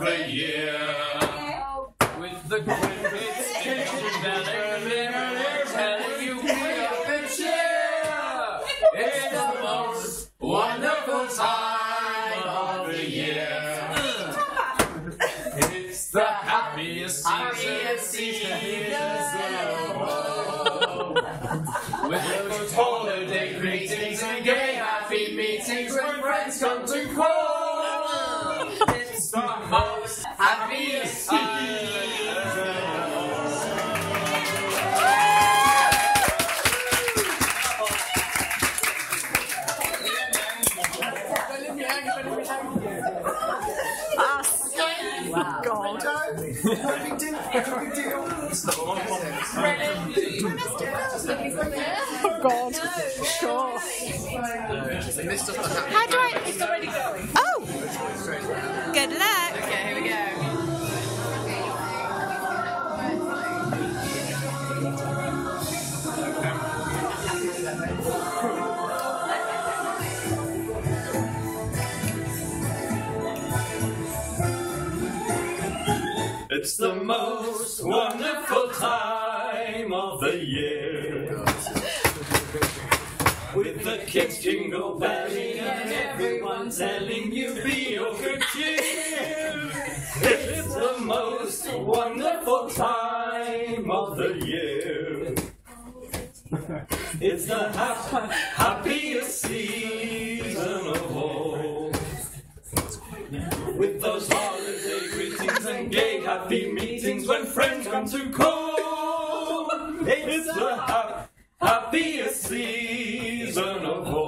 the year. With the crickets singing down there, telling you we are the cheer. It's the most wonderful time of the year. It's the happiest season with those holiday greetings and gay happy meetings when friends come to call. It's the most happiest season. God. Oh God. Sure. How do I? It's already going. Oh. Good luck. Okay, here we go. It's the most wonderful time of the year. With the kids jingle belling and everyone telling you be of good cheer. It's the most wonderful time of the year. It's the happiest season of all. With those holiday greetings and gay happy meetings when friends come to call. It's the happiest season of all.